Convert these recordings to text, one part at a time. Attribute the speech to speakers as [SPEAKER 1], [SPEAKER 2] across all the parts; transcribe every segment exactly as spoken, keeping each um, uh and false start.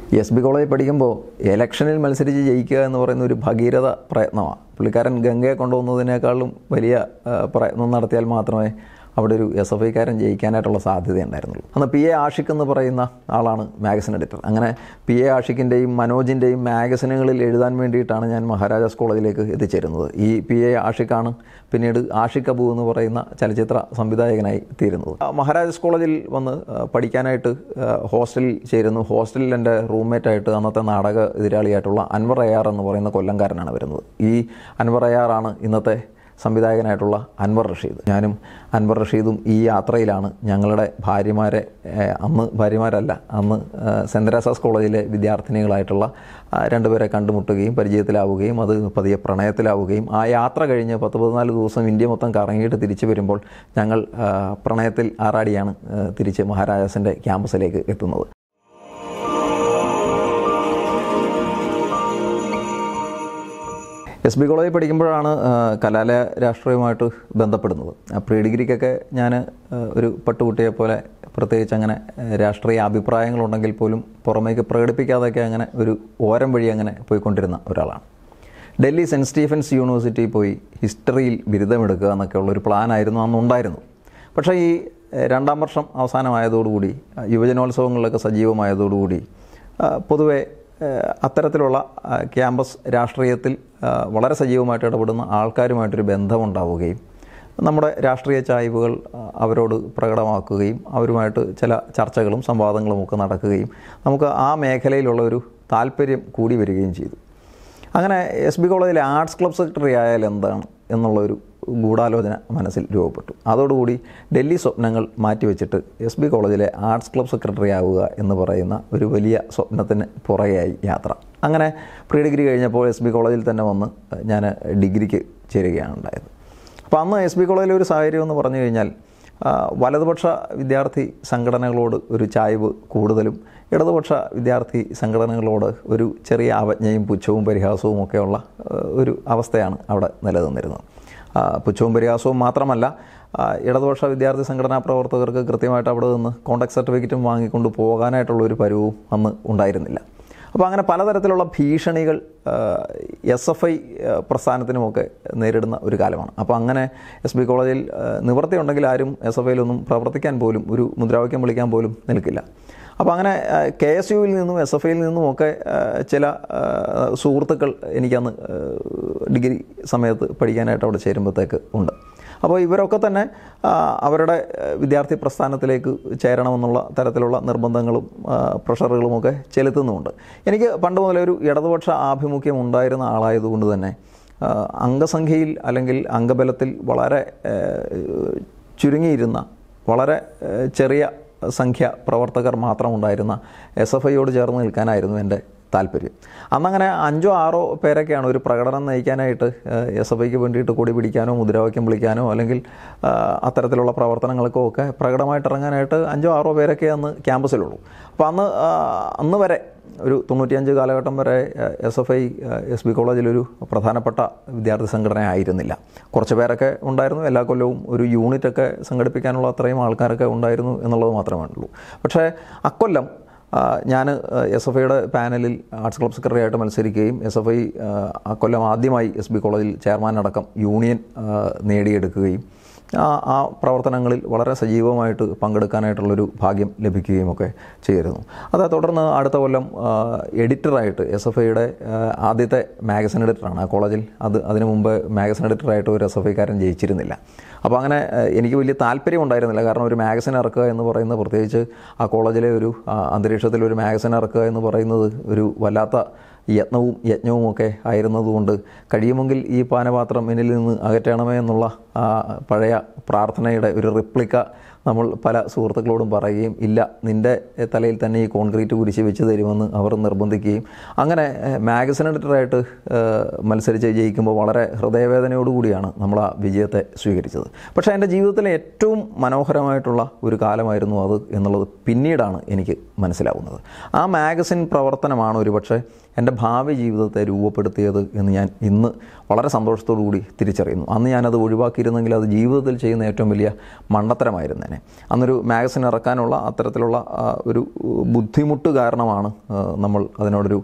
[SPEAKER 1] S B കോളേജിൽ പഠിക്കുമ്പോൾ ഇലക്ഷനിൽ മത്സരിച്ച് ജയിക്കുക എന്ന് പറയുന്ന ഒരു ഭഗീരഥ പ്രയത്നമാണ്. പുള്ളിക്കാരൻ ഗംഗയെ കൊണ്ടുപോകുന്നതിനേക്കാളും വലിയ പ്രയത്നം നടത്തിയാൽ മാത്രമേ അവിടെ ഒരു എസ് എഫ് ഐക്കാരൻ ജയിക്കാനായിട്ടുള്ള സാധ്യതയുണ്ടായിരുന്നുള്ളൂ. അന്ന് പി എ ആഷിഖ് എന്ന് പറയുന്ന ആളാണ് മാഗസിൻ എഡിറ്റർ. അങ്ങനെ പി എ ആഷിഖിൻ്റെയും മനോജിൻ്റെയും മാഗസിനുകളിൽ എഴുതാൻ വേണ്ടിയിട്ടാണ് ഞാൻ മഹാരാജാസ് കോളേജിലേക്ക് എത്തിച്ചേരുന്നത്. ഈ പി എ ആഷിഖാണ് പിന്നീട് ആഷിഖ് അബു എന്ന് പറയുന്ന ചലച്ചിത്ര സംവിധായകനായി തീരുന്നത്. മഹാരാജാസ് കോളേജിൽ വന്ന് പഠിക്കാനായിട്ട് ഹോസ്റ്റലിൽ ചേരുന്നു. ഹോസ്റ്റലിൽ എൻ്റെ റൂംമേറ്റായിട്ട് അന്നത്തെ നാടക എതിരാളിയായിട്ടുള്ള അൻവർ അയ്യാർ എന്ന് പറയുന്ന കൊല്ലംകാരനാണ് വരുന്നത്. ഈ അൻവർ അയ്യാറാണ് ഇന്നത്തെ സംവിധായകനായിട്ടുള്ള അൻവർ റഷീദ്. ഞാനും അൻവർ റഷീദും ഈ യാത്രയിലാണ് ഞങ്ങളുടെ ഭാര്യമാരെ, അന്ന് ഭാര്യമാരല്ല, അന്ന് സെൻറ്റ് തെരേസാസ് കോളേജിലെ വിദ്യാർത്ഥിനികളായിട്ടുള്ള രണ്ടുപേരെ കണ്ടുമുട്ടുകയും പരിചയത്തിലാവുകയും അത് പതിയെ പ്രണയത്തിലാവുകയും ആ യാത്ര കഴിഞ്ഞ് പത്ത് പതിനാല് ദിവസം ഇന്ത്യ മൊത്തം കറങ്ങിയിട്ട് തിരിച്ചു വരുമ്പോൾ ഞങ്ങൾ പ്രണയത്തിൽ ആറാടിയാണ് തിരിച്ച് മഹാരാജാസിൻ്റെ ക്യാമ്പസിലേക്ക് എത്തുന്നത്. എസ് ബി കോളേജിൽ പഠിക്കുമ്പോഴാണ് കലാലയ രാഷ്ട്രീയവുമായിട്ട് ബന്ധപ്പെടുന്നത്. പ്രീ ഡിഗ്രിക്കൊക്കെ ഞാൻ ഒരു പട്ടുകുട്ടിയെ പോലെ പ്രത്യേകിച്ച് അങ്ങനെ രാഷ്ട്രീയ അഭിപ്രായങ്ങളുണ്ടെങ്കിൽ പോലും പുറമേക്ക് പ്രകടിപ്പിക്കാതെയൊക്കെ അങ്ങനെ ഒരു ഓരം വഴി അങ്ങനെ പോയിക്കൊണ്ടിരുന്ന ഒരാളാണ്. ഡൽഹി സെൻറ്റ് സ്റ്റീഫൻസ് യൂണിവേഴ്സിറ്റിയിൽ പോയി ഹിസ്റ്ററിയിൽ ബിരുദമെടുക്കുക എന്നൊക്കെ ഉള്ളൊരു പ്ലാനായിരുന്നു അന്നുണ്ടായിരുന്നു. പക്ഷേ ഈ രണ്ടാം വർഷം അവസാനമായതോടുകൂടി യുവജനോത്സവങ്ങളിലൊക്കെ സജീവമായതോടുകൂടി പൊതുവെ അത്തരത്തിലുള്ള ക്യാമ്പസ് രാഷ്ട്രീയത്തിൽ വളരെ സജീവമായിട്ട് ഇടപെടുന്ന ആൾക്കാരുമായിട്ടൊരു ബന്ധമുണ്ടാവുകയും നമ്മുടെ രാഷ്ട്രീയ ചായ്വുകൾ അവരോട് പ്രകടമാക്കുകയും അവരുമായിട്ട് ചില ചർച്ചകളും സംവാദങ്ങളും ഒക്കെ നടക്കുകയും നമുക്ക് ആ മേഖലയിലുള്ള ഒരു താല്പര്യം കൂടി വരികയും ചെയ്തു. അങ്ങനെ എസ് ബി കോളേജിലെ ആർട്സ് ക്ലബ് സെക്രട്ടറി ആയാൽ എന്താണ് എന്നുള്ളൊരു ഗൂഢാലോചന മനസ്സിൽ രൂപപ്പെട്ടു. അതോടുകൂടി ഡൽഹി സ്വപ്നങ്ങൾ മാറ്റിവെച്ചിട്ട് എസ് ബി കോളേജിലെ ആർട്സ് ക്ലബ് സെക്രട്ടറി ആവുക എന്ന് പറയുന്ന ഒരു വലിയ സ്വപ്നത്തിന് പുറകെയായി യാത്ര. അങ്ങനെ പ്രീ ഡിഗ്രി കഴിഞ്ഞപ്പോൾ എസ് ബി കോളേജിൽ തന്നെ വന്ന് ഞാൻ ഡിഗ്രിക്ക് ചേരുകയാണ് ഉണ്ടായത്. അപ്പോൾ അന്ന് എസ് ബി കോളേജിലെ ഒരു സാഹചര്യം എന്ന് പറഞ്ഞു കഴിഞ്ഞാൽ വലതുപക്ഷ വിദ്യാർത്ഥി സംഘടനകളോട് ഒരു ചായ്വ് കൂടുതലും ഇടതുപക്ഷ വിദ്യാർത്ഥി സംഘടനകളോട് ഒരു ചെറിയ അവജ്ഞയും പുച്ഛവും പരിഹാസവും ഒക്കെയുള്ള ഒരു അവസ്ഥയാണ് അവിടെ നിലനിന്നിരുന്നത്. പുച്ഛവും പരിഹാസവും മാത്രമല്ല, ഇടതുപക്ഷ വിദ്യാർത്ഥി സംഘടനാ പ്രവർത്തകർക്ക് കൃത്യമായിട്ട് അവിടെ നിന്ന് കോണ്ടാക്ട് സർട്ടിഫിക്കറ്റും വാങ്ങിക്കൊണ്ട് പോകാനായിട്ടുള്ളൊരു പരുവും അന്ന് ഉണ്ടായിരുന്നില്ല. അപ്പോൾ അങ്ങനെ പലതരത്തിലുള്ള ഭീഷണികൾ എസ് എഫ് ഐ പ്രസ്ഥാനത്തിനുമൊക്കെ നേരിടുന്ന ഒരു കാലമാണ്. അപ്പോൾ അങ്ങനെ എസ് ബി കോളേജിൽ നിവൃത്തിയുണ്ടെങ്കിൽ ആരും എസ് എഫ് ഐയിലൊന്നും പ്രവർത്തിക്കാൻ പോലും, ഒരു മുദ്രാവാക്യം വിളിക്കാൻ പോലും നിൽക്കില്ല. അപ്പോൾ അങ്ങനെ കെ എസ് യുവിൽ നിന്നും എസ് എഫ് ഐയിൽ നിന്നുമൊക്കെ ചില സുഹൃത്തുക്കൾ എനിക്കന്ന് ഡിഗ്രി സമയത്ത് പഠിക്കാനായിട്ട് അവിടെ ചേരുമ്പോഴത്തേക്ക് ഉണ്ട്. അപ്പോൾ ഇവരൊക്കെ തന്നെ അവരുടെ വിദ്യാർത്ഥി പ്രസ്ഥാനത്തിലേക്ക് ചേരണമെന്നുള്ള തരത്തിലുള്ള നിർബന്ധങ്ങളും പ്രഷറുകളുമൊക്കെ ചെലുത്തുന്നുമുണ്ട്. എനിക്ക് പണ്ട് മുതലേ ഒരു ഇടതുപക്ഷ ആഭിമുഖ്യം ഉണ്ടായിരുന്ന ആളായതുകൊണ്ട് തന്നെ അംഗസംഖ്യയിൽ അല്ലെങ്കിൽ അംഗബലത്തിൽ വളരെ ചുരുങ്ങിയിരുന്ന വളരെ ചെറിയ സംഖ്യ പ്രവർത്തകർ മാത്രം ഉണ്ടായിരുന്ന എസ് എഫ് ഐയോട് ചേർന്ന് നിൽക്കാനായിരുന്നു എൻ്റെ താല്പര്യം. അന്നങ്ങനെ അഞ്ചോ ആറോ പേരൊക്കെയാണ് ഒരു പ്രകടനം നയിക്കാനായിട്ട് എസ് എഫ് ഐക്ക് വേണ്ടിയിട്ട് കൊടി പിടിക്കാനോ മുദ്രാവാക്യം വിളിക്കാനോ അല്ലെങ്കിൽ അത്തരത്തിലുള്ള പ്രവർത്തനങ്ങൾക്കോ ഒക്കെ പ്രകടമായിട്ട് ഇറങ്ങാനായിട്ട് അഞ്ചോ ആറോ പേരൊക്കെ അന്ന് ക്യാമ്പസിലുള്ളൂ. അപ്പോൾ അന്ന് അന്ന് വരെ ഒരു തൊണ്ണൂറ്റിയഞ്ച് കാലഘട്ടം വരെ S F I S B കോളേജിലൊരു പ്രധാനപ്പെട്ട വിദ്യാർത്ഥി സംഘടന ആയിരുന്നില്ല. കുറച്ച് പേരൊക്കെ ഉണ്ടായിരുന്നു. എല്ലാ കൊല്ലവും ഒരു യൂണിറ്റൊക്കെ സംഘടിപ്പിക്കാനുള്ള അത്രയും ആൾക്കാരൊക്കെ ഉണ്ടായിരുന്നു എന്നുള്ളത് മാത്രമേ ഉള്ളൂ. പക്ഷേ അക്കൊല്ലം ഞാൻ എസ് എഫ് ഐയുടെ പാനലിൽ ആർട്സ് ക്ലബ് സെക്രട്ടറി ആയിട്ട് മത്സരിക്കുകയും എസ് എഫ് ഐ അക്കൊല്ലം ആദ്യമായി എസ് ബി കോളേജിൽ ചെയർമാനടക്കം യൂണിയൻ നേടിയെടുക്കുകയും ആ പ്രവർത്തനങ്ങളിൽ വളരെ സജീവമായിട്ട് പങ്കെടുക്കാനായിട്ടുള്ളൊരു ഭാഗ്യം ലഭിക്കുകയും ഒക്കെ ചെയ്തിരുന്നു. അതേ തുടർന്ന് അടുത്ത കൊല്ലം എഡിറ്ററായിട്ട് എസ് എഫ് ഐയുടെ ആദ്യത്തെ മാഗസിൻ എഡിറ്ററാണ് ആ കോളേജിൽ. അത് അതിനു മുമ്പ് മാഗസിൻ എഡിറ്ററായിട്ട് ഒരു എസ് എഫ് ഐക്കാരൻ ജയിച്ചിരുന്നില്ല. അപ്പോൾ അങ്ങനെ എനിക്ക് വലിയ താല്പര്യം ഉണ്ടായിരുന്നില്ല. കാരണം ഒരു മാഗസിൻ ഇറക്കുക എന്ന് പറയുന്നത്, പ്രത്യേകിച്ച് ആ കോളേജിലെ ഒരു അന്തരീക്ഷത്തിൽ ഒരു മാഗസിൻ ഇറക്കുക എന്ന് പറയുന്നത് ഒരു വല്ലാത്ത യത്നവും യജ്ഞവും ഒക്കെ ആയിരുന്നതുകൊണ്ട് കഴിയുമെങ്കിൽ ഈ പാനപാത്രം എന്നിൽ നിന്ന് അകറ്റണമേ എന്നുള്ള പഴയ പ്രാർത്ഥനയുടെ ഒരു റിപ്ലിക്ക നമ്മൾ പല സുഹൃത്തുക്കളോടും പറയുകയും, ഇല്ല നിൻ്റെ തലയിൽ തന്നെ ഈ കോൺക്രീറ്റ് കുരിശ് വെച്ച് തരുമെന്ന് അവർ നിർബന്ധിക്കുകയും, അങ്ങനെ മാഗസിൻ എഡിറ്ററായിട്ട് മത്സരിച്ച് ജയിക്കുമ്പോൾ വളരെ ഹൃദയവേദനയോടുകൂടിയാണ് നമ്മൾ ആ വിജയത്തെ സ്വീകരിച്ചത്. പക്ഷേ എൻ്റെ ജീവിതത്തിലെ ഏറ്റവും മനോഹരമായിട്ടുള്ള ഒരു കാലമായിരുന്നു അത് എന്നുള്ളത് പിന്നീടാണ് എനിക്ക് മനസ്സിലാവുന്നത്. ആ മാഗസിൻ പ്രവർത്തനമാണ് ഒരുപക്ഷെ എൻ്റെ ഭാവി ജീവിതത്തെ രൂപപ്പെടുത്തിയത് എന്ന് ഞാൻ ഇന്ന് വളരെ സന്തോഷത്തോടു കൂടി തിരിച്ചറിയുന്നു. അന്ന് ഞാനത് ഒഴിവാക്കിയിരുന്നെങ്കിൽ അത് ജീവിതത്തിൽ ചെയ്യുന്ന ഏറ്റവും വലിയ മണ്ടത്തരമായിരുന്നേനെ. തന്നെ. അന്നൊരു മാഗസിൻ ഇറക്കാനുള്ള അത്തരത്തിലുള്ള ഒരു ബുദ്ധിമുട്ട് കാരണമാണ് നമ്മൾ അതിനോടൊരു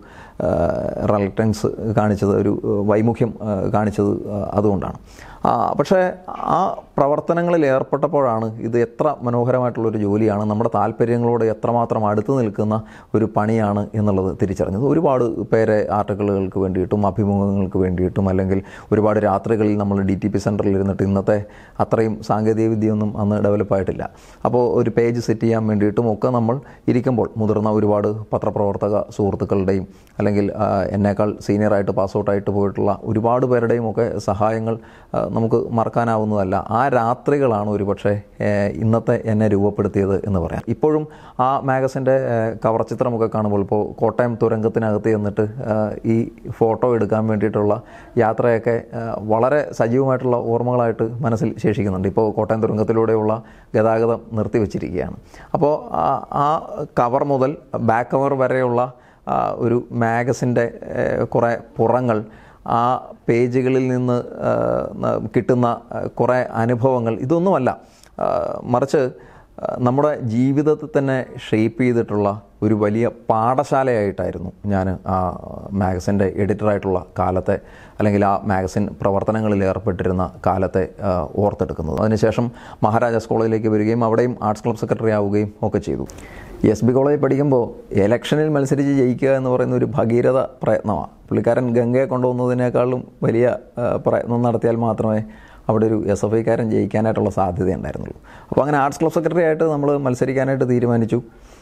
[SPEAKER 1] റെലക്റ്റൻസ് കാണിച്ചത്, ഒരു വൈമുഖ്യം കാണിച്ചത് അതുകൊണ്ടാണ്. പക്ഷേ ആ പ്രവർത്തനങ്ങളിൽ ഏർപ്പെട്ടപ്പോഴാണ് ഇത് എത്ര മനോഹരമായിട്ടുള്ളൊരു ജോലിയാണ്, നമ്മുടെ താല്പര്യങ്ങളോട് എത്രമാത്രം അടുത്ത് നിൽക്കുന്ന ഒരു പണിയാണ് എന്നുള്ളത് തിരിച്ചറിഞ്ഞത്. ഒരുപാട് പേരെ ആർട്ടിക്കിളുകൾക്ക് വേണ്ടിയിട്ടും അഭിമുഖങ്ങൾക്ക് വേണ്ടിയിട്ടും അല്ലെങ്കിൽ ഒരുപാട് രാത്രികളിൽ നമ്മൾ ഡി ടി പി സെൻറ്ററിൽ ഇരുന്നിട്ട്, ഇന്നത്തെ അത്രയും സാങ്കേതിക വിദ്യയൊന്നും അന്ന് ഡെവലപ്പായിട്ടില്ല. അപ്പോൾ ഒരു പേജ് സെറ്റ് ചെയ്യാൻ വേണ്ടിയിട്ടും ഒക്കെ നമ്മൾ ഇരിക്കുമ്പോൾ മുതിർന്ന ഒരുപാട് പത്രപ്രവർത്തക സുഹൃത്തുക്കളുടെയും അല്ലെങ്കിൽ എന്നേക്കാൾ സീനിയറായിട്ട് പാസ് ഔട്ടായിട്ട് പോയിട്ടുള്ള ഒരുപാട് പേരുടെയും ഒക്കെ സഹായങ്ങൾ നമുക്ക് മറക്കാനാവുന്നതല്ല. ആ രാത്രികളാണ് ഒരുപക്ഷെ ഇന്നത്തെ എന്നെ രൂപപ്പെടുത്തിയത് എന്ന് പറയാം. ഇപ്പോഴും ആ മാഗസിൻ്റെ കവർ ചിത്രമൊക്കെ കാണുമ്പോൾ, ഇപ്പോൾ കോട്ടയം തുരങ്കത്തിനകത്ത് ചെന്നിട്ട് ഈ ഫോട്ടോ എടുക്കാൻ വേണ്ടിയിട്ടുള്ള യാത്രയൊക്കെ വളരെ സജീവമായിട്ടുള്ള ഓർമ്മകളായിട്ട് മനസ്സിൽ ശേഷിക്കുന്നുണ്ട്. ഇപ്പോൾ കോട്ടയം തുരങ്കത്തിലൂടെയുള്ള ഗതാഗതം നിർത്തിവെച്ചിരിക്കുകയാണ്. അപ്പോൾ ആ കവർ മുതൽ ബാക്ക് കവർ വരെയുള്ള ഒരു മാഗസിൻ്റെ കുറേ പുറങ്ങൾ, ആ പേജുകളിൽ നിന്ന് കിട്ടുന്ന കുറേ അനുഭവങ്ങൾ, ഇതൊന്നുമല്ല, മറിച്ച് നമ്മുടെ ജീവിതത്തെ തന്നെ ഷെയ്പ്പ് ചെയ്തിട്ടുള്ള ഒരു വലിയ പാഠശാലയായിട്ടായിരുന്നു ഞാൻ ആ മാഗസിൻ്റെ എഡിറ്ററായിട്ടുള്ള കാലത്തെ, അല്ലെങ്കിൽ ആ മാഗസിൻ പ്രവർത്തനങ്ങളിൽ ഏർപ്പെട്ടിരുന്ന കാലത്തെ ഓർത്തെടുക്കുന്നത്. അതിനുശേഷം മഹാരാജാസ് കോളേജിലേക്ക് വരികയും അവിടെയും ആർട്സ് ക്ലബ് സെക്രട്ടറി ആവുകയും ഒക്കെ ചെയ്തു. എസ് ബി കോളേജിൽ പഠിക്കുമ്പോൾ ഇലക്ഷനിൽ മത്സരിച്ച് ജയിക്കുക എന്ന് പറയുന്ന ഒരു ഭഗീരഥ പ്രയത്നമാണ്. പുള്ളിക്കാരൻ ഗംഗയെ കൊണ്ടുപോകുന്നതിനേക്കാളും വലിയ പ്രയത്നം നടത്തിയാൽ മാത്രമേ അവിടെ ഒരു എസ് എഫ് ഐക്കാരൻ ജയിക്കാനായിട്ടുള്ള സാധ്യത ഉണ്ടായിരുന്നുള്ളൂ. അപ്പോൾ അങ്ങനെ ആർട്സ് ക്ലബ് സെക്രട്ടറി ആയിട്ട് നമ്മൾ മത്സരിക്കാനായിട്ട് തീരുമാനിച്ചു.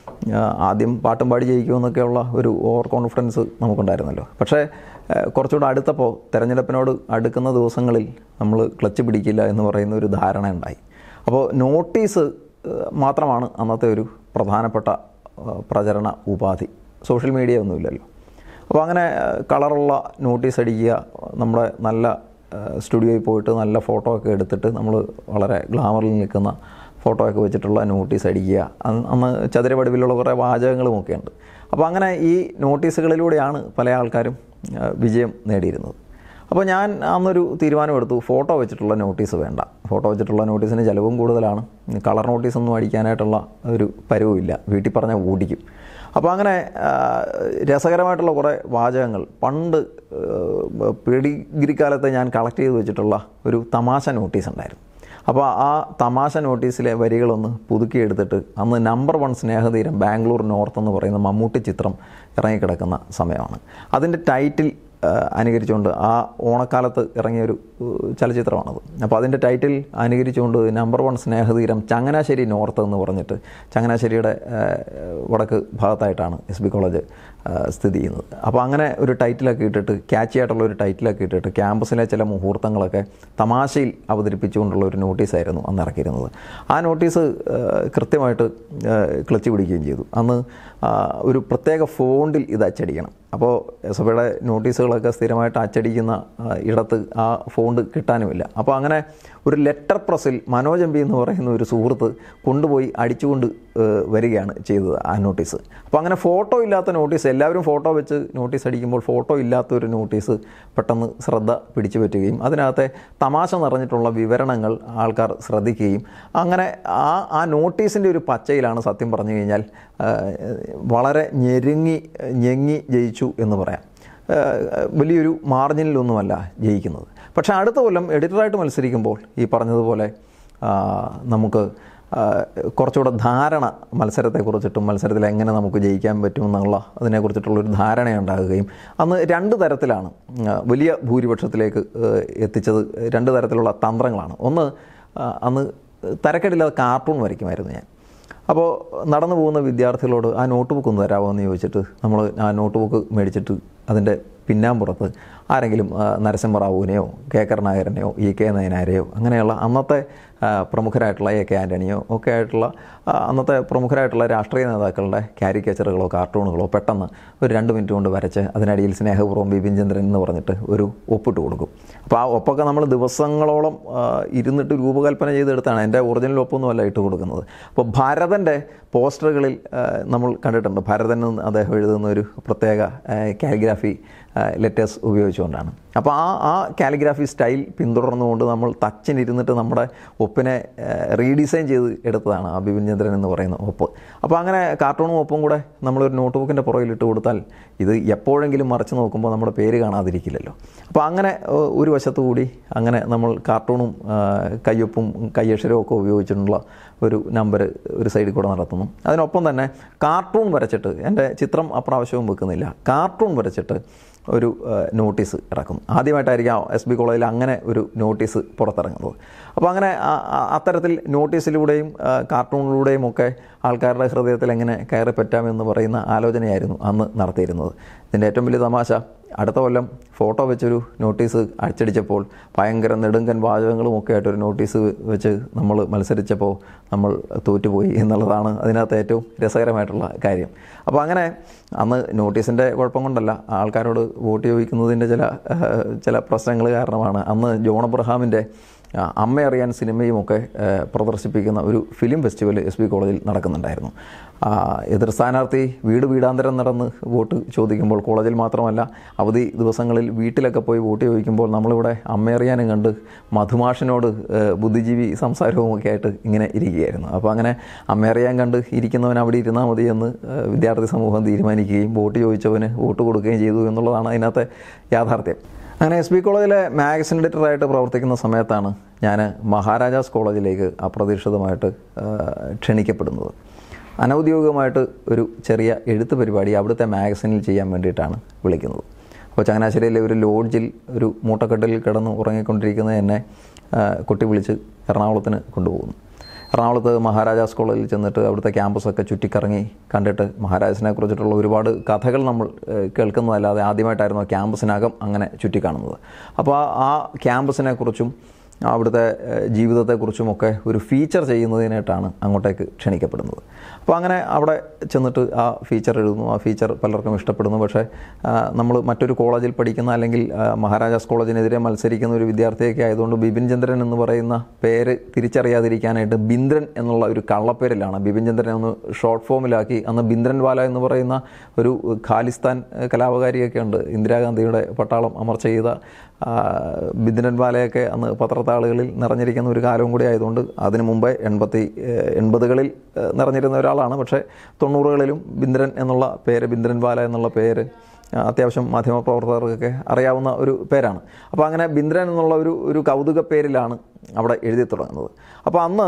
[SPEAKER 1] ആദ്യം പാട്ടും പാടി ജയിക്കുമെന്നൊക്കെയുള്ള ഒരു ഓവർ കോൺഫിഡൻസ് നമുക്കുണ്ടായിരുന്നല്ലോ. പക്ഷേ കുറച്ചുകൂടെ അടുത്തപ്പോൾ, തെരഞ്ഞെടുപ്പിനോട് അടുക്കുന്ന ദിവസങ്ങളിൽ നമ്മൾ ക്ലച്ച് പിടിക്കില്ല എന്ന് പറയുന്ന ഒരു ധാരണ ഉണ്ടായി. അപ്പോൾ നോട്ടീസ് മാത്രമാണ് അന്നത്തെ ഒരു പ്രധാനപ്പെട്ട പ്രചരണ ഉപാധി. സോഷ്യൽ മീഡിയ ഒന്നുമില്ലല്ലോ. അപ്പോൾ അങ്ങനെ കളറുള്ള നോട്ടീസ് അടിക്കുക, നമ്മുടെ നല്ല സ്റ്റുഡിയോയിൽ പോയിട്ട് നല്ല ഫോട്ടോ ഒക്കെ എടുത്തിട്ട് നമ്മൾ വളരെ ഗ്ലാമറിൽ നിൽക്കുന്ന ഫോട്ടോ ഒക്കെ വെച്ചിട്ടുള്ള നോട്ടീസ് അടിക്കുക. അന്ന് ചതുരവടിവിലുള്ള കുറേ വാചകങ്ങളുമൊക്കെ ഉണ്ട്. അപ്പോൾ അങ്ങനെ ഈ നോട്ടീസുകളിലൂടെയാണ് പല ആൾക്കാരും വിജയം നേടിയിരുന്നത്. അപ്പോൾ ഞാൻ അന്നൊരു തീരുമാനമെടുത്തു, ഫോട്ടോ വെച്ചിട്ടുള്ള നോട്ടീസ് വേണ്ട. ഫോട്ടോ വെച്ചിട്ടുള്ള നോട്ടീസിന് ചിലവും കൂടുതലാണ്. കളർ നോട്ടീസൊന്നും അടിക്കാനായിട്ടുള്ള ഒരു പരുവുമില്ല, വീട്ടിൽ പറഞ്ഞാൽ ഓടിക്കും. അപ്പോൾ അങ്ങനെ രസകരമായിട്ടുള്ള കുറേ വാചകങ്ങൾ പണ്ട് പ്രീ ഡിഗ്രി കാലത്ത് ഞാൻ കളക്ട് ചെയ്ത് വെച്ചിട്ടുള്ള ഒരു തമാശ നോട്ടീസ് ഉണ്ടായിരുന്നു. അപ്പോൾ ആ തമാശ നോട്ടീസിലെ വരികളൊന്ന് പുതുക്കിയെടുത്തിട്ട്, അന്ന് number one Snehatheeram Bangalore north എന്ന് പറയുന്ന മമ്മൂട്ടി ചിത്രം ഇറങ്ങിക്കിടക്കുന്ന സമയമാണ്. അതിൻ്റെ ടൈറ്റിൽ അനുകരിച്ചുകൊണ്ട്, ആ ഓണക്കാലത്ത് ഇറങ്ങിയൊരു ചലച്ചിത്രമാണത്. അപ്പോൾ അതിൻ്റെ ടൈറ്റിൽ അനുകരിച്ചുകൊണ്ട് number one Snehatheeram Changanassery north എന്ന് പറഞ്ഞിട്ട്, ചങ്ങനാശ്ശേരിയുടെ വടക്ക് ഭാഗത്തായിട്ടാണ് എസ് ബി കോളേജ് സ്ഥിതി ചെയ്യുന്നത്. അപ്പോൾ അങ്ങനെ ഒരു ടൈറ്റിലൊക്കെ ഇട്ടിട്ട്, ക്യാച്ചി ആയിട്ടുള്ള ഒരു ടൈറ്റിലൊക്കെ ഇട്ടിട്ട് ക്യാമ്പസിലെ ചില മുഹൂർത്തങ്ങളൊക്കെ തമാശയിൽ അവതരിപ്പിച്ചുകൊണ്ടുള്ള ഒരു നോട്ടീസായിരുന്നു അന്ന് ഇറക്കിയിരുന്നത്. ആ നോട്ടീസ് കൃത്യമായിട്ട് ക്ലച്ച് പിടിക്കുകയും ചെയ്തു. അന്ന് ഒരു പ്രത്യേക ഫോണ്ടിൽ ഇത് അച്ചടിക്കണം. അപ്പോൾ എസ് എഫ് ഐയുടെ നോട്ടീസുകളൊക്കെ സ്ഥിരമായിട്ട് അച്ചടിക്കുന്ന ഇടത്ത് ആ ഫോണ്ട് കിട്ടാനുമില്ല. അപ്പോൾ അങ്ങനെ ഒരു ലെറ്റർ പ്രസ്സിൽ മനോജ് എം പി എന്ന് പറയുന്ന ഒരു സുഹൃത്ത് കൊണ്ടുപോയി അടിച്ചുകൊണ്ട് വരികയാണ് ചെയ്തത് ആ നോട്ടീസ്. അപ്പോൾ അങ്ങനെ ഫോട്ടോ ഇല്ലാത്ത നോട്ടീസ്, എല്ലാവരും ഫോട്ടോ വെച്ച് നോട്ടീസ് അടിക്കുമ്പോൾ ഫോട്ടോ ഇല്ലാത്തൊരു നോട്ടീസ് പെട്ടെന്ന് ശ്രദ്ധ പിടിച്ചു പറ്റുകയും അതിനകത്തെ തമാശ നിറഞ്ഞിട്ടുള്ള വിവരണങ്ങൾ ആൾക്കാർ ശ്രദ്ധിക്കുകയും, അങ്ങനെ ആ ആ നോട്ടീസിൻ്റെ ഒരു പച്ചയിലാണ് സത്യം പറഞ്ഞു കഴിഞ്ഞാൽ വളരെ ഞെരുങ്ങി ഞെങ്ങി ജയിച്ചു എന്ന് പറയാം. വലിയൊരു മാർജിനിലൊന്നുമല്ല ജയിക്കുന്നത്. പക്ഷേ അടുത്ത കൊല്ലം എഡിറ്ററായിട്ട് മത്സരിക്കുമ്പോൾ ഈ പറഞ്ഞതുപോലെ നമുക്ക് കുറച്ചുകൂടെ ധാരണ മത്സരത്തെക്കുറിച്ചിട്ടും മത്സരത്തിൽ എങ്ങനെ നമുക്ക് ജയിക്കാൻ പറ്റുമെന്നുള്ള അതിനെക്കുറിച്ചിട്ടുള്ളൊരു ധാരണയുണ്ടാകുകയും, അന്ന് രണ്ട് തരത്തിലാണ് വലിയ ഭൂരിപക്ഷത്തിലേക്ക് എത്തിച്ചത്. രണ്ട് തരത്തിലുള്ള തന്ത്രങ്ങളാണ്. ഒന്ന്, അന്ന് തരക്കേടില്ലാതെ കാർട്ടൂൺ വരയ്ക്കുമായിരുന്നു ഞാൻ. അപ്പോൾ നടന്നു പോകുന്ന വിദ്യാർത്ഥികളോട് ആ നോട്ട് ബുക്ക് ഒന്ന് തരാമോ എന്ന് ചോദിച്ചിട്ട് നമ്മൾ ആ നോട്ട് ബുക്ക് മേടിച്ചിട്ട് അതിൻ്റെ പിന്നാമ്പുറത്ത് ആരെങ്കിലും നരസിംഹറാവുവിനെയോ കെ കരുണാകരനെയോ ഇ കെ നയനാരെയോ അങ്ങനെയുള്ള അന്നത്തെ പ്രമുഖരായിട്ടുള്ള എ കെ ആൻ്റണിയോ ഒക്കെ ആയിട്ടുള്ള അന്നത്തെ പ്രമുഖരായിട്ടുള്ള രാഷ്ട്രീയ നേതാക്കളുടെ കാരിക്കേച്ചറുകളോ കാർട്ടൂണുകളോ പെട്ടെന്ന് ഒരു രണ്ട് മിനിറ്റ് കൊണ്ട് വരച്ച് അതിനടിയിൽ സ്നേഹപൂർവ്വം ബിപിൻ ചന്ദ്രൻ എന്ന് പറഞ്ഞിട്ട് ഒരു ഒപ്പിട്ട് കൊടുക്കും. അപ്പോൾ ആ ഒപ്പൊക്കെ നമ്മൾ ദിവസങ്ങളോളം ഇരുന്നിട്ട് രൂപകൽപ്പന ചെയ്തെടുത്താണ്. എൻ്റെ ഒറിജിനൽ ഒപ്പൊന്നുമല്ല ഇട്ട് കൊടുക്കുന്നത്. അപ്പോൾ ഭരതൻ്റെ പോസ്റ്ററുകളിൽ നമ്മൾ കണ്ടിട്ടുണ്ട്, ഭരതൻ അദ്ദേഹം എഴുതുന്ന ഒരു പ്രത്യേക കാലിഗ്രാഫി ലെറ്റേഴ്സ് ഉപയോഗിച്ചുകൊണ്ടാണ്. അപ്പോൾ ആ ആ കാലിഗ്രാഫി സ്റ്റൈൽ പിന്തുടർന്നുകൊണ്ട് നമ്മൾ തച്ചിനിരുന്നിട്ട് നമ്മുടെ ഒപ്പിനെ റീഡിസൈൻ ചെയ്ത് എടുത്തതാണ് ആ ബിപിൻ ചന്ദ്രൻ എന്ന് പറയുന്ന ഒപ്പ്. അപ്പോൾ അങ്ങനെ കാർട്ടൂണും ഒപ്പും കൂടെ നമ്മളൊരു നോട്ട് ബുക്കിൻ്റെ പുറകിലിട്ട് കൊടുത്താൽ ഇത് എപ്പോഴെങ്കിലും മറിച്ച് നോക്കുമ്പോൾ നമ്മുടെ പേര് കാണാതിരിക്കില്ലല്ലോ. അപ്പോൾ അങ്ങനെ ഒരു വശത്തു കൂടി അങ്ങനെ നമ്മൾ കാർട്ടൂണും കയ്യൊപ്പും കയ്യക്ഷരവും ഒക്കെ ഉപയോഗിച്ചിട്ടുള്ള ഒരു നമ്പർ ഒരു സൈഡിൽ കൂടെ നടത്തുന്നു. അതിനൊപ്പം തന്നെ കാർട്ടൂൺ വരച്ചിട്ട്, എൻ്റെ ചിത്രം അപ്രാവശ്യവും വെക്കുന്നില്ല, കാർട്ടൂൺ വരച്ചിട്ട് ഒരു നോട്ടീസ് ഇറക്കും. ആദ്യമായിട്ടായിരിക്കും എസ് ബി കോളേജിൽ അങ്ങനെ ഒരു നോട്ടീസ് പുറത്തിറങ്ങുന്നത്. അപ്പോൾ അങ്ങനെ അത്തരത്തിൽ നോട്ടീസിലൂടെയും കാർട്ടൂണിലൂടെയും ഒക്കെ ആൾക്കാരുടെ ഹൃദയത്തിൽ എങ്ങനെ കയറി പറ്റാമെന്ന് പറയുന്ന ആലോചനയായിരുന്നു അന്ന് നടത്തിയിരുന്നത്. ഇതിൻ്റെ ഏറ്റവും വലിയ തമാശ, അടുത്ത കൊല്ലം ഫോട്ടോ വെച്ചൊരു നോട്ടീസ് അച്ചടിച്ചപ്പോൾ ഭയങ്കര നെടുങ്കൻ വാചകങ്ങളും ഒക്കെ ആയിട്ടൊരു നോട്ടീസ് വെച്ച് നമ്മൾ മത്സരിച്ചപ്പോൾ നമ്മൾ തോറ്റുപോയി എന്നുള്ളതാണ് അതിനകത്ത് ഏറ്റവും രസകരമായിട്ടുള്ള കാര്യം. അപ്പോൾ അങ്ങനെ അന്ന് നോട്ടീസിൻ്റെ കുഴപ്പം കൊണ്ടല്ല, ആൾക്കാരോട് വോട്ട് ചോദിക്കുന്നതിൻ്റെ ചില ചില പ്രശ്നങ്ങൾ കാരണമാണ് അന്ന് ജോൺ അബ്രഹാമിൻ്റെ അമ്മ അറിയാൻ സിനിമയുമൊക്കെ പ്രദർശിപ്പിക്കുന്ന ഒരു ഫിലിം ഫെസ്റ്റിവൽ എസ് ബി കോളേജിൽ നടക്കുന്നുണ്ടായിരുന്നു. എതിർ സ്ഥാനാർത്ഥി വീട് വീടാന്തരം നടന്ന് വോട്ട് ചോദിക്കുമ്പോൾ, കോളേജിൽ മാത്രമല്ല അവധി ദിവസങ്ങളിൽ വീട്ടിലൊക്കെ പോയി വോട്ട് ചോദിക്കുമ്പോൾ നമ്മളിവിടെ അമ്മയറിയാനും കണ്ട് മധുമാഷിനോട് ബുദ്ധിജീവി സംസാരവും ഒക്കെ ആയിട്ട് ഇങ്ങനെ ഇരിക്കുകയായിരുന്നു. അപ്പോൾ അങ്ങനെ അമ്മയറിയാൻ കണ്ട് ഇരിക്കുന്നവൻ അവിടെ ഇരുന്നാൽ മതി എന്ന് വിദ്യാർത്ഥി സമൂഹം തീരുമാനിക്കുകയും വോട്ട് ചോദിച്ചവന് വോട്ട് കൊടുക്കുകയും ചെയ്തു എന്നുള്ളതാണ് അതിനകത്തെ യാഥാർത്ഥ്യം. അങ്ങനെ എസ് ബി കോളേജിലെ മാഗസിൻ എഡിറ്ററായിട്ട് പ്രവർത്തിക്കുന്ന സമയത്താണ് ഞാൻ മഹാരാജാസ് കോളേജിലേക്ക് അപ്രതീക്ഷിതമായിട്ട് ക്ഷണിക്കപ്പെടുന്നത്. അനൗദ്യോഗികമായിട്ട് ഒരു ചെറിയ എഴുത്ത് പരിപാടി അവിടുത്തെ മാഗസിനിൽ ചെയ്യാൻ വേണ്ടിയിട്ടാണ് വിളിക്കുന്നത്. അപ്പോൾ ചങ്ങനാശ്ശേരിയിലെ ഒരു ലോഡ്ജിൽ ഒരു മൂട്ടക്കെട്ടിൽ കിടന്ന് ഉറങ്ങിക്കൊണ്ടിരിക്കുന്ന എന്നെ കുട്ടി വിളിച്ച് എറണാകുളത്തിന് കൊണ്ടുപോകുന്നു. എറണാകുളത്ത് മഹാരാജാസ് കോളേജിൽ ചെന്നിട്ട് അവിടുത്തെ ക്യാമ്പസൊക്കെ ചുറ്റിക്കറങ്ങി കണ്ടിട്ട് മഹാരാജാസിനെ കുറിച്ചിട്ടുള്ള ഒരുപാട് കഥകൾ നമ്മൾ കേൾക്കുന്നതല്ലാതെ ആദ്യമായിട്ടായിരുന്നു ക്യാമ്പസിനകം അങ്ങനെ ചുറ്റിക്കാണുന്നത്. അപ്പോൾ ആ ക്യാമ്പസിനെ കുറിച്ചും അവിടുത്തെ ജീവിതത്തെക്കുറിച്ചുമൊക്കെ ഒരു ഫീച്ചർ ചെയ്യുന്നതിനായിട്ടാണ് അങ്ങോട്ടേക്ക് ക്ഷണിക്കപ്പെടുന്നത്. അപ്പോൾ അങ്ങനെ അവിടെ ചെന്നിട്ട് ആ ഫീച്ചർ എഴുതുന്നു. ആ ഫീച്ചർ പലർക്കും ഇഷ്ടപ്പെടുന്നു. പക്ഷേ നമ്മൾ മറ്റൊരു കോളേജിൽ പഠിക്കുന്ന അല്ലെങ്കിൽ മഹാരാജാസ് കോളേജിനെതിരെ മത്സരിക്കുന്ന ഒരു വിദ്യാർത്ഥിയൊക്കെ ആയതുകൊണ്ട് ബിപിൻ ചന്ദ്രൻ എന്ന് പറയുന്ന പേര് തിരിച്ചറിയാതിരിക്കാനായിട്ട് ബിന്ദ്രൻ എന്നുള്ള ഒരു കള്ളപ്പേരിലാണ് ബിപിൻ ചന്ദ്രൻ ഒന്ന് ഷോർട്ട് ഫോമിലാക്കി. അന്ന് ബിന്ദ്രൻ വാല എന്ന് പറയുന്ന ഒരു ഖാലിസ്ഥാൻ കലാപകാരിയൊക്കെ ഉണ്ട്, ഇന്ദിരാഗാന്ധിയുടെ പട്ടാളം അമർച്ച ചെയ്ത ബിന്ദ്രൻ വാലയൊക്കെ അന്ന് പത്രത്താളുകളിൽ നിറഞ്ഞിരിക്കുന്ന ഒരു കാലവും കൂടി ആയതുകൊണ്ട് അതിനു മുമ്പേ എൺപത്തി എൺപതുകളിൽ നിറഞ്ഞിരുന്ന ഒരാളാണ്. പക്ഷേ തൊണ്ണൂറുകളിലും ബിന്ദ്രൻ എന്നുള്ള പേര്, ബിന്ദ്രൻ വാല എന്നുള്ള പേര് അത്യാവശ്യം മാധ്യമപ്രവർത്തകർക്കൊക്കെ അറിയാവുന്ന ഒരു പേരാണ്. അപ്പോൾ അങ്ങനെ ബിന്ദ്രൻ എന്നുള്ള ഒരു ഒരു കൗതുക പേരിലാണ് അവിടെ എഴുതി തുടങ്ങുന്നത്. അപ്പോൾ അന്ന്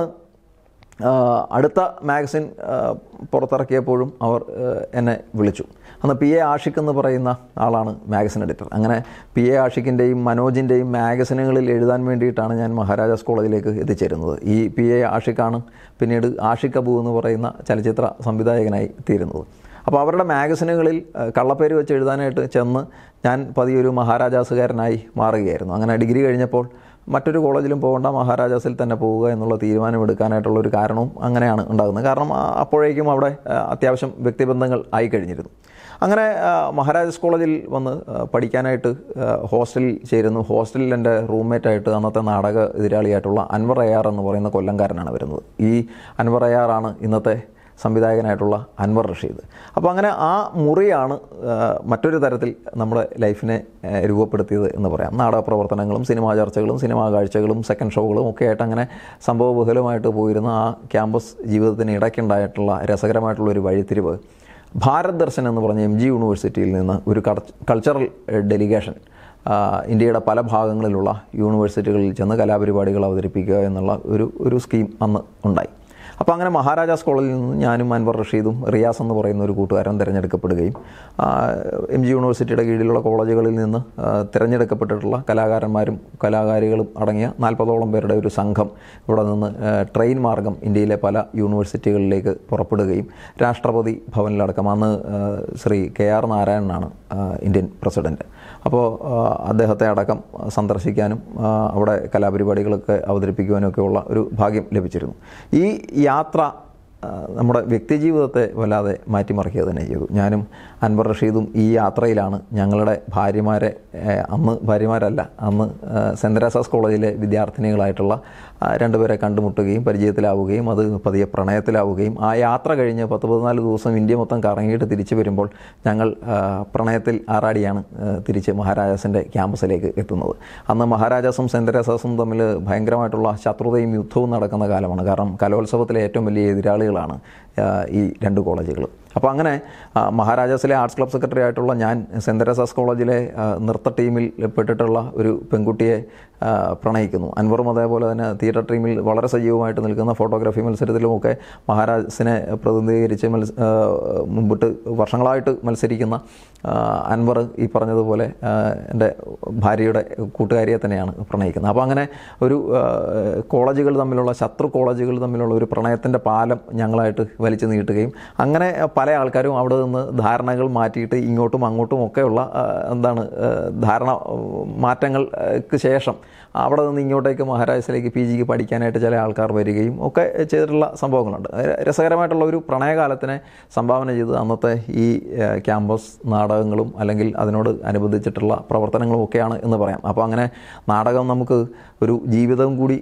[SPEAKER 1] അടുത്ത മാഗസിൻ പുറത്തിറക്കിയപ്പോഴും അവർ എന്നെ വിളിച്ചു. അന്ന് പി എ ആഷിഖ് എന്ന് പറയുന്ന ആളാണ് മാഗസിൻ എഡിറ്റർ. അങ്ങനെ പി എ ആഷിഖിൻ്റെയും മനോജിൻ്റെയും മാഗസിനുകളിൽ എഴുതാൻ വേണ്ടിയിട്ടാണ് ഞാൻ മഹാരാജാസ് കോളേജിലേക്ക് എത്തിച്ചേരുന്നത്. ഈ പി എ ആഷിഖാണ് പിന്നീട് ആഷിഖ് അബു എന്ന് പറയുന്ന ചലച്ചിത്ര സംവിധായകനായി തീരുന്നത്. അപ്പോൾ അവരുടെ മാഗസിനുകളിൽ കള്ളപ്പേര് വെച്ച് എഴുതാനായിട്ട് ചെന്ന് ഞാൻ പതിയൊരു മഹാരാജാസുകാരനായി മാറുകയായിരുന്നു. അങ്ങനെ ഡിഗ്രി കഴിഞ്ഞപ്പോൾ മറ്റൊരു കോളേജിലും പോകേണ്ട, മഹാരാജാസിൽ തന്നെ പോവുക എന്നുള്ള തീരുമാനമെടുക്കാനായിട്ടുള്ളൊരു കാരണവും അങ്ങനെയാണ് ഉണ്ടാകുന്നത്. കാരണം അപ്പോഴേക്കും അവിടെ അത്യാവശ്യം വ്യക്തിബന്ധങ്ങൾ ആയിക്കഴിഞ്ഞിരുന്നു. അങ്ങനെ മഹാരാജാസ് കോളേജിൽ വന്ന് പഠിക്കാനായിട്ട് ഹോസ്റ്റലിൽ ചേരുന്നു. ഹോസ്റ്റലിൽ എൻ്റെ റൂംമേറ്റായിട്ട് അന്നത്തെ നാടക എതിരാളിയായിട്ടുള്ള അൻവർ അയ്യാർ എന്ന് പറയുന്ന കൊല്ലംകാരനാണ് വരുന്നത്. ഈ അൻവർ അയ്യാറാണ് ഇന്നത്തെ സംവിധായകനായിട്ടുള്ള അൻവർ റഷീദ്. അപ്പോൾ അങ്ങനെ ആ മുറിയാണ് മറ്റൊരു തരത്തിൽ നമ്മുടെ ലൈഫിനെ രൂപപ്പെടുത്തിയത് എന്ന് പറയാം. നാടക പ്രവർത്തനങ്ങളും സിനിമാ ചർച്ചകളും സിനിമാ കാഴ്ചകളും സെക്കൻഡ് ഷോകളും ഒക്കെ ആയിട്ട് അങ്ങനെ സംഭവബഹുലമായിട്ട് പോയിരുന്ന ആ ക്യാമ്പസ് ജീവിതത്തിന് ഇടയ്ക്കുണ്ടായിട്ടുള്ള രസകരമായിട്ടുള്ളൊരു വഴിത്തിരിവ് ഭാരത് ദർശൻ എന്ന് പറഞ്ഞ എം ജി യൂണിവേഴ്സിറ്റിയിൽ നിന്ന് ഒരു കൾച്ചറൽ ഡെലിഗേഷൻ ഇന്ത്യയുടെ പല ഭാഗങ്ങളിലുള്ള യൂണിവേഴ്സിറ്റികളിൽ ചെന്ന് കലാപരിപാടികൾ അവതരിപ്പിക്കുക എന്നുള്ള ഒരു ഒരു സ്കീം അന്ന് ഉണ്ടായി. അപ്പോൾ അങ്ങനെ മഹാരാജാസ് കോളേജിൽ നിന്ന് ഞാനും അൻവർ റഷീദും റിയാസ് എന്ന് പറയുന്ന ഒരു കൂട്ടുകാരൻ തിരഞ്ഞെടുക്കപ്പെടുകയും എം ജി യൂണിവേഴ്സിറ്റിയുടെ കീഴിലുള്ള കോളേജുകളിൽ നിന്ന് തിരഞ്ഞെടുക്കപ്പെട്ടിട്ടുള്ള കലാകാരന്മാരും കലാകാരികളും അടങ്ങിയ നാൽപ്പതോളം പേരുടെ ഒരു സംഘം ഇവിടെ നിന്ന് ട്രെയിൻ മാർഗം ഇന്ത്യയിലെ പല യൂണിവേഴ്സിറ്റികളിലേക്ക് പുറപ്പെടുകയും രാഷ്ട്രപതി ഭവനിലടക്കം, അന്ന് ശ്രീ കെ ആർ നാരായണനാണ് ഇന്ത്യൻ പ്രസിഡൻറ്റ്, അപ്പോൾ അദ്ദേഹത്തെ അടക്കം സന്ദർശിക്കാനും അവിടെ കലാപരിപാടികളൊക്കെ അവതരിപ്പിക്കുവാനൊക്കെയുള്ള ഒരു ഭാഗ്യം ലഭിച്ചിരുന്നു. ഈ യാത്ര നമ്മുടെ വ്യക്തിജീവിതത്തെ വല്ലാതെ മാറ്റിമറിക്കുക തന്നെ ചെയ്തു. ഞാനും അൻവർ റഷീദും ഈ യാത്രയിലാണ് ഞങ്ങളുടെ ഭാര്യമാരെ, അന്ന് ഭാര്യമാരല്ല, അന്ന് സെൻറ്റ് തെരേസാസ് കോളേജിലെ വിദ്യാർത്ഥിനികളായിട്ടുള്ള രണ്ടുപേരെ കണ്ടുമുട്ടുകയും പരിചയത്തിലാവുകയും അത് പതിയെ പ്രണയത്തിലാവുകയും ആ യാത്ര കഴിഞ്ഞ് പത്ത് പതിനാല് ദിവസം ഇന്ത്യ മൊത്തം കറങ്ങിയിട്ട് തിരിച്ചു വരുമ്പോൾ ഞങ്ങൾ പ്രണയത്തിൽ ആറാടിയാണ് തിരിച്ച് മഹാരാജാസിൻ്റെ ക്യാമ്പസിലേക്ക് എത്തുന്നത്. അന്ന് മഹാരാജാസും സെൻറ്റ് തെരേസാസും തമ്മിൽ ഭയങ്കരമായിട്ടുള്ള ശത്രുതയും യുദ്ധവും നടക്കുന്ന കാലമാണ്. കാരണം കലോത്സവത്തിലെ ഏറ്റവും വലിയ എതിരാളികളാണ് ഈ രണ്ട് കോളേജുകൾ. അപ്പോൾ അങ്ങനെ മഹാരാജാസിലെ ആർട്സ് ക്ലബ് സെക്രട്ടറി ആയിട്ടുള്ള ഞാൻ സെൻറ്റ് തെരേസാസ് കോളേജിലെ നൃത്ത ടീമിൽ പെട്ടിട്ടുള്ള ഒരു പെൺകുട്ടിയെ പ്രണയിക്കുന്നു. അൻവറും അതേപോലെ തന്നെ തിയേറ്റർ ടീമിൽ വളരെ സജീവമായിട്ട് നിൽക്കുന്ന ഫോട്ടോഗ്രാഫി മത്സരത്തിലുമൊക്കെ മഹാരാജാസിനെ പ്രതിനിധീകരിച്ച് മത്സ മുമ്പിട്ട് വർഷങ്ങളായിട്ട് മത്സരിക്കുന്ന അൻവർ ഈ പറഞ്ഞതുപോലെ എൻ്റെ ഭാര്യയുടെ കൂട്ടുകാരിയെ തന്നെയാണ് പ്രണയിക്കുന്നത്. അപ്പോൾ അങ്ങനെ ഒരു കോളേജുകൾ തമ്മിലുള്ള ശത്രു കോളേജുകൾ തമ്മിലുള്ള ഒരു പ്രണയത്തിൻ്റെ പാലം ഞങ്ങളായിട്ട് വലിച്ചു നീട്ടുകയും അങ്ങനെ പല ആൾക്കാരും അവിടെ നിന്ന് ധാരണകൾ മാറ്റിയിട്ട് ഇങ്ങോട്ടും അങ്ങോട്ടും ഒക്കെയുള്ള എന്താണ് ധാരണ മാറ്റങ്ങൾക്ക് ശേഷം അവിടെ നിന്ന് ഇങ്ങോട്ടേക്ക് മഹാരാജാസിലേക്ക് പി ജിക്ക് പഠിക്കാനായിട്ട് ചില ആൾക്കാർ വരികയും ഒക്കെ ചെയ്തിട്ടുള്ള സംഭവങ്ങളുണ്ട്. രസകരമായിട്ടുള്ള ഒരു പ്രണയകാലത്തിനെ സംഭാവന ചെയ്ത് അന്നത്തെ ഈ ക്യാമ്പസ് നാടകങ്ങളും അല്ലെങ്കിൽ അതിനോട് അനുബന്ധിച്ചിട്ടുള്ള പ്രവർത്തനങ്ങളും ഒക്കെയാണ് എന്ന് പറയാം. അപ്പോൾ അങ്ങനെ നാടകം നമുക്ക് ഒരു ജീവിതം കൂടി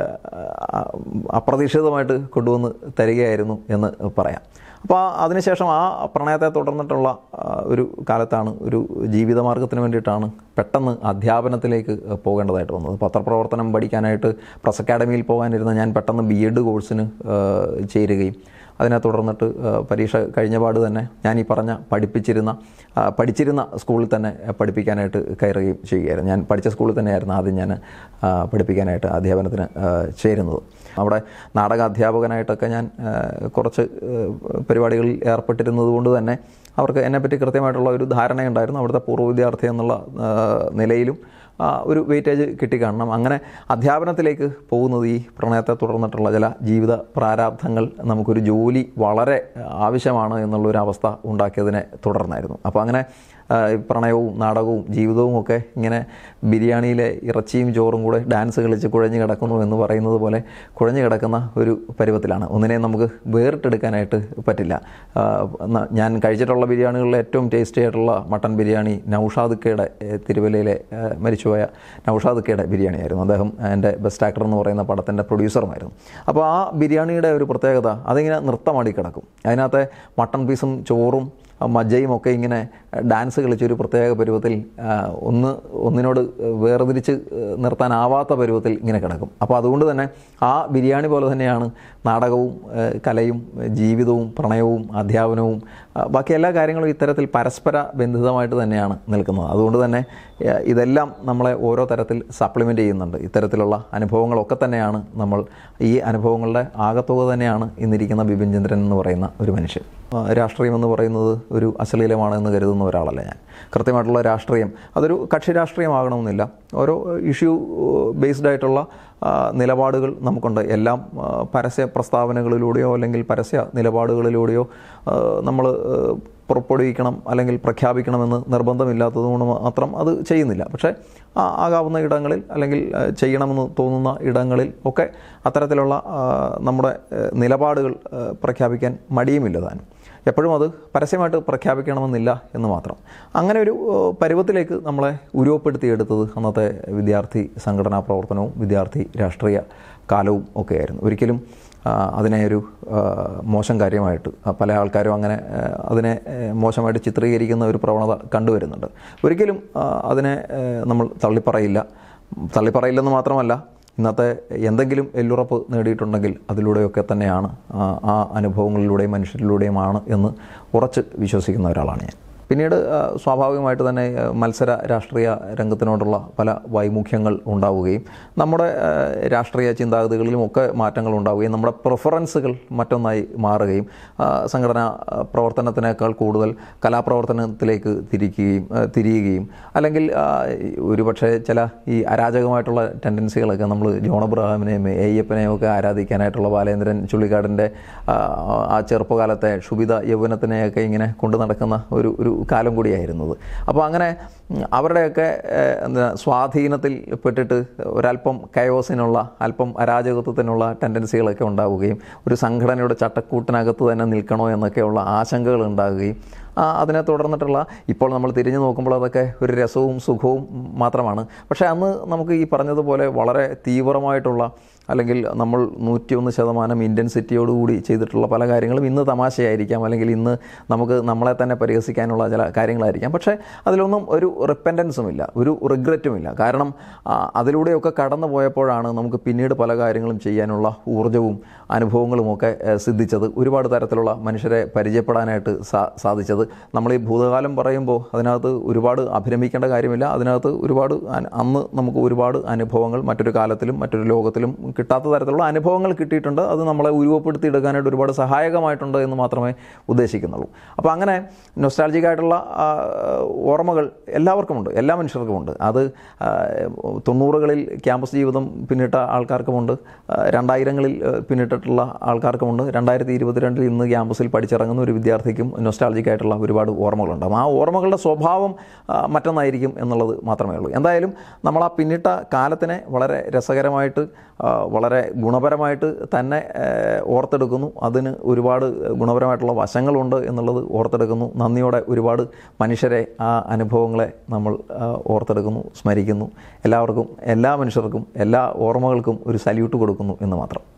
[SPEAKER 1] അപ്രതീക്ഷിതമായിട്ട് കൊണ്ടുവന്ന് തരികയായിരുന്നു എന്ന് പറയാം. അപ്പോൾ അതിനുശേഷം ആ പ്രണയത്തെ തുടർന്നിട്ടുള്ള ഒരു കാലത്താണ് ഒരു ജീവിതമാർഗത്തിന് വേണ്ടിയിട്ടാണ് പെട്ടെന്ന് അധ്യാപനത്തിലേക്ക് പോകേണ്ടതായിട്ട് വന്നത്. പത്രപ്രവർത്തനം പഠിക്കാനായിട്ട് പ്രസ് അക്കാഡമിയിൽ പോകാനിരുന്ന ഞാൻ പെട്ടെന്ന് ബി എഡ് കോഴ്സിന് ചേരുകയും അതിനെ തുടർന്നിട്ട് പരീക്ഷ കഴിഞ്ഞ പാട് തന്നെ ഞാൻ ഈ പറഞ്ഞ പഠിപ്പിച്ചിരുന്ന പഠിച്ചിരുന്ന സ്കൂളിൽ തന്നെ പഠിപ്പിക്കാനായിട്ട് കയറുകയും ചെയ്യുകയായിരുന്നു. ഞാൻ പഠിച്ച സ്കൂളിൽ തന്നെയായിരുന്നു ആദ്യം ഞാൻ പഠിപ്പിക്കാനായിട്ട് അധ്യാപനത്തിന് ചേരുന്നത്. അവിടെ നാടക അധ്യാപകനായിട്ടൊക്കെ ഞാൻ കുറച്ച് പരിപാടികളിൽ ഏർപ്പെട്ടിരുന്നത് കൊണ്ട് തന്നെ അവർക്ക് എന്നെപ്പറ്റി കൃത്യമായിട്ടുള്ള ഒരു ധാരണയുണ്ടായിരുന്നു. അവിടുത്തെ പൂർവ്വ വിദ്യാർത്ഥി എന്നുള്ള നിലയിലും ഒരു വെയിറ്റേജ് കിട്ടിക്കാണണം. അങ്ങനെ അധ്യാപനത്തിലേക്ക് പോകുന്നത് ഈ പ്രണയത്തെ തുടർന്നിട്ടുള്ള ചില ജീവിത പ്രാരാബ്ധങ്ങൾ നമുക്കൊരു ജോലി വളരെ ആവശ്യമാണ് എന്നുള്ളൊരവസ്ഥ ഉണ്ടാക്കിയതിനെ തുടർന്നായിരുന്നു. അപ്പോൾ അങ്ങനെ പ്രണയവും നാടകവും ജീവിതവും ഒക്കെ ഇങ്ങനെ ബിരിയാണിയിലെ ഇറച്ചിയും ചോറും കൂടെ ഡാൻസ് കളിച്ച് കുഴഞ്ഞു കിടക്കുന്നു എന്ന് പറയുന്നത് പോലെ കുഴഞ്ഞു കിടക്കുന്ന ഒരു പരുവത്തിലാണ്. ഒന്നിനെയും നമുക്ക് വേറിട്ടെടുക്കാനായിട്ട് പറ്റില്ല. ഞാൻ കഴിച്ചിട്ടുള്ള ബിരിയാണികളിൽ ഏറ്റവും ടേസ്റ്റി ആയിട്ടുള്ള മട്ടൻ ബിരിയാണി നൗഷാദ് കയുടെ തിരുവല്ലയിലെ മരിച്ചുപോയ നൗഷാദ് കയുടെ ബിരിയാണിയായിരുന്നു. അദ്ദേഹം എൻ്റെ ബെസ്റ്റ് ആക്ടർ എന്ന് പറയുന്ന പടത്തിൻ്റെ പ്രൊഡ്യൂസറുമായിരുന്നു. അപ്പോൾ ആ ബിരിയാണിയുടെ ഒരു പ്രത്യേകത അതിങ്ങനെ നൃത്തമാടി കിടക്കും. അതിനകത്തെ മട്ടൺ പീസും ചോറും മജ്ജയും ഒക്കെ ഇങ്ങനെ ഡാൻസ് കളിച്ചൊരു പ്രത്യേക പരുവത്തിൽ ഒന്ന് ഒന്നിനോട് വേർതിരിച്ച് നിർത്താനാവാത്ത പരുവത്തിൽ ഇങ്ങനെ കിടക്കും. അപ്പോൾ അതുകൊണ്ട് തന്നെ ആ ബിരിയാണി പോലെ തന്നെയാണ് നാടകവും കലയും ജീവിതവും പ്രണയവും അധ്യാപനവും ബാക്കി എല്ലാ കാര്യങ്ങളും ഇത്തരത്തിൽ പരസ്പര ബന്ധിതമായിട്ട് തന്നെയാണ് നിൽക്കുന്നത്. അതുകൊണ്ട് തന്നെ ഇതെല്ലാം നമ്മളെ ഓരോ തരത്തിൽ സപ്ലിമെൻ്റ് ചെയ്യുന്നുണ്ട്. ഇത്തരത്തിലുള്ള അനുഭവങ്ങളൊക്കെ തന്നെയാണ് നമ്മൾ ഈ അനുഭവങ്ങളുടെ ആകത്തുക തന്നെയാണ് ഇന്നിരിക്കുന്ന ബിപിൻ ചന്ദ്രൻ എന്ന് പറയുന്ന ഒരു മനുഷ്യൻ. രാഷ്ട്രീയം എന്ന് പറയുന്നത് ഒരു അശ്ലീലമാണ് എന്ന് കരുതുന്ന ഒരാളല്ല ഞാൻ. കൃത്യമായിട്ടുള്ള രാഷ്ട്രീയം അതൊരു കക്ഷി രാഷ്ട്രീയമാകണമെന്നില്ല. ഓരോ ഇഷ്യൂ ബേസ്ഡ് ആയിട്ടുള്ള നിലപാടുകൾ നമുക്കുണ്ട്. എല്ലാം പരസ്യ പ്രസ്താവനകളിലൂടെയോ അല്ലെങ്കിൽ പരസ്യ നിലപാടുകളിലൂടെയോ നമ്മൾ പുറപ്പെടുവിക്കണം അല്ലെങ്കിൽ പ്രഖ്യാപിക്കണമെന്ന് നിർബന്ധമില്ലാത്തതുകൊണ്ട് മാത്രം അത് ചെയ്യുന്നില്ല. പക്ഷേ ആകാവുന്ന ഇടങ്ങളിൽ അല്ലെങ്കിൽ ചെയ്യണമെന്ന് തോന്നുന്ന ഇടങ്ങളിൽ ഒക്കെ അത്തരത്തിലുള്ള നമ്മുടെ നിലപാടുകൾ പ്രഖ്യാപിക്കാൻ മടിയുമില്ല താനും. എപ്പോഴും അത് പരസ്യമായിട്ട് പ്രഖ്യാപിക്കണമെന്നില്ല എന്ന് മാത്രം. അങ്ങനെ ഒരു പരുവത്തിലേക്ക് നമ്മളെ ഉരുവപ്പെടുത്തിയെടുത്തത് അന്നത്തെ വിദ്യാർത്ഥി സംഘടനാ പ്രവർത്തനവും വിദ്യാർത്ഥി രാഷ്ട്രീയ കാലവും ഒക്കെയായിരുന്നു. ഒരിക്കലും അതിനെ ഒരു മോശം കാര്യമായിട്ട് പല ആൾക്കാരും അങ്ങനെ അതിനെ മോശമായിട്ട് ചിത്രീകരിക്കുന്ന ഒരു പ്രവണത കണ്ടുവരുന്നുണ്ട്. ഒരിക്കലും അതിനെ നമ്മൾ തള്ളിപ്പറയില്ല. തള്ളിപ്പറയില്ലെന്ന് മാത്രമല്ല, ഇന്നത്തെ എന്തെങ്കിലും എല്ലുറപ്പ് നേടിയിട്ടുണ്ടെങ്കിൽ അതിലൂടെയൊക്കെ തന്നെയാണ്, ആ അനുഭവങ്ങളിലൂടെയും മനുഷ്യരിലൂടെയുമാണ് എന്ന് ഉറച്ച് വിശ്വസിക്കുന്ന ഒരാളാണ് ഞാൻ. പിന്നീട് സ്വാഭാവികമായിട്ട് തന്നെ മത്സര രാഷ്ട്രീയ രംഗത്തിനോടുള്ള പല വൈമുഖ്യങ്ങൾ ഉണ്ടാവുകയും നമ്മുടെ രാഷ്ട്രീയ ചിന്താഗതികളിലും ഒക്കെ മാറ്റങ്ങൾ ഉണ്ടാവുകയും നമ്മുടെ പ്രിഫറൻസുകൾ മറ്റൊന്നായി മാറുകയും സംഘടനാ പ്രവർത്തനത്തിനേക്കാൾ കൂടുതൽ കലാപ്രവർത്തനത്തിലേക്ക് തിരിക്കുകയും തിരിയുകയും അല്ലെങ്കിൽ ഒരുപക്ഷെ ചില ഈ അരാജകമായിട്ടുള്ള ടെൻഡൻസികളൊക്കെ നമ്മൾ ജോൺ അബ്രഹാമിനെയും അയ്യപ്പനെയും ഒക്കെ ആരാധിക്കാനായിട്ടുള്ള ബാലേന്ദ്രൻ ചുള്ളിക്കാടിൻ്റെ ആ ചെറുപ്പകാലത്തെ ക്ഷുഭിത യൗവനത്തിനെയൊക്കെ ഇങ്ങനെ കൊണ്ടു നടക്കുന്ന ഒരു ഒരു കാലം കൂടിയായിരുന്നത്. അപ്പോൾ അങ്ങനെ അവരുടെയൊക്കെ എന്താ സ്വാധീനത്തിൽ പെട്ടിട്ട് ഒരല്പം കയോസിനുള്ള അല്പം അരാജകത്വത്തിനുള്ള ടെൻഡൻസികളൊക്കെ ഉണ്ടാവുകയും ഒരു സംഘടനയുടെ ചട്ടക്കൂട്ടിനകത്ത് തന്നെ നിൽക്കണോ എന്നൊക്കെയുള്ള ആശങ്കകൾ ഉണ്ടാകുകയും അതിനെ തുടർന്നിട്ടുള്ള ഇപ്പോൾ നമ്മൾ തിരിഞ്ഞു നോക്കുമ്പോൾ അതൊക്കെ ഒരു രസവും സുഖവും മാത്രമാണ്. പക്ഷേ അന്ന് നമുക്ക് ഈ പറഞ്ഞതുപോലെ വളരെ തീവ്രമായിട്ടുള്ള അല്ലെങ്കിൽ നമ്മൾ നൂറ്റിയൊന്ന് ശതമാനം ഇൻറ്റൻസിറ്റിയോടുകൂടി ചെയ്തിട്ടുള്ള പല കാര്യങ്ങളും ഇന്ന് തമാശയായിരിക്കാം, അല്ലെങ്കിൽ ഇന്ന് നമുക്ക് നമ്മളെ തന്നെ പരിഹസിക്കാനുള്ള ചില കാര്യങ്ങളായിരിക്കാം. പക്ഷേ അതിലൊന്നും ഒരു റിപ്പൻറ്റൻസും ഇല്ല, ഒരു റിഗ്രറ്റും ഇല്ല. കാരണം അതിലൂടെയൊക്കെ കടന്നു പോയപ്പോഴാണ് നമുക്ക് പിന്നീട് പല കാര്യങ്ങളും ചെയ്യാനുള്ള ഊർജ്ജവും അനുഭവങ്ങളുമൊക്കെ സിദ്ധിച്ചത്, ഒരുപാട് തരത്തിലുള്ള മനുഷ്യരെ പരിചയപ്പെടാനായിട്ട് സാ സാധിച്ചത്. നമ്മൾ ഈ ഭൂതകാലം പറയുമ്പോൾ അതിനകത്ത് ഒരുപാട് അഭിരമിക്കേണ്ട കാര്യമില്ല. അതിനകത്ത് ഒരുപാട് അന്ന് നമുക്ക് ഒരുപാട് അനുഭവങ്ങൾ മറ്റൊരു കാലത്തിലും മറ്റൊരു ലോകത്തിലും കിട്ടാത്ത തരത്തിലുള്ള അനുഭവങ്ങൾ കിട്ടിയിട്ടുണ്ട്. അത് നമ്മളെ ഉരുവപ്പെടുത്തി എടുക്കാനായിട്ട് ഒരുപാട് സഹായകമായിട്ടുണ്ട് എന്ന് മാത്രമേ ഉദ്ദേശിക്കുന്നുള്ളൂ. അപ്പോൾ അങ്ങനെ നൊസ്റ്റാൾജിക്കായിട്ടുള്ള ഓർമ്മകൾ എല്ലാവർക്കുമുണ്ട്, എല്ലാ മനുഷ്യർക്കുമുണ്ട്. അത് തൊണ്ണൂറുകളിൽ ക്യാമ്പസ് ജീവിതം പിന്നിട്ട ആൾക്കാർക്കുമുണ്ട്, രണ്ടായിരങ്ങളിൽ പിന്നിട്ടിട്ടുള്ള ആൾക്കാർക്കുമുണ്ട്, രണ്ടായിരത്തി ഇരുപത്തിരണ്ടിൽ ഇന്ന് ക്യാമ്പസിൽ പഠിച്ചിറങ്ങുന്ന ഒരു വിദ്യാർത്ഥിക്കും നൊസ്റ്റാൾജിക്കായിട്ടുള്ള ഒരുപാട് ഓർമ്മകളുണ്ടാകും. ആ ഓർമ്മകളുടെ സ്വഭാവം മറ്റൊന്നായിരിക്കും എന്നുള്ളത് മാത്രമേ ഉള്ളൂ. എന്തായാലും നമ്മൾ ആ പിന്നിട്ട കാലത്തിനെ വളരെ രസകരമായിട്ട് വളരെ ഗുണപരമായിട്ട് തന്നെ ഓർത്തെടുക്കുന്നു. അതിന് ഒരുപാട് ഗുണപരമായിട്ടുള്ള വശങ്ങളുണ്ട് എന്നുള്ളത് ഓർത്തെടുക്കുന്നു. നന്ദിയോടെ ഒരുപാട് മനുഷ്യരെ, ആ അനുഭവങ്ങളെ നമ്മൾ ഓർത്തെടുക്കുന്നു, സ്മരിക്കുന്നു. എല്ലാവർക്കും, എല്ലാ മനുഷ്യർക്കും, എല്ലാ ഓർമ്മകൾക്കും ഒരു സല്യൂട്ട് കൊടുക്കുന്നു എന്ന് മാത്രം.